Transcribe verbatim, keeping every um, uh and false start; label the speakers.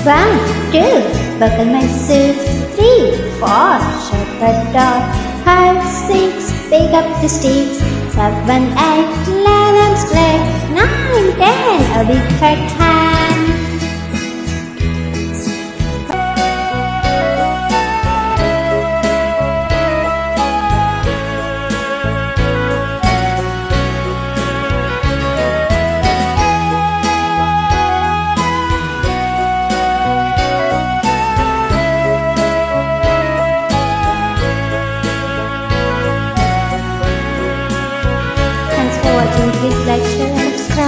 Speaker 1: One, two, buckle my shoes. Three, four, shut the door. Five, six, pick up the sticks. Seven, eight, let them play. Nine, ten, a big fat hand. Thanks for watching. Please like, share and subscribe.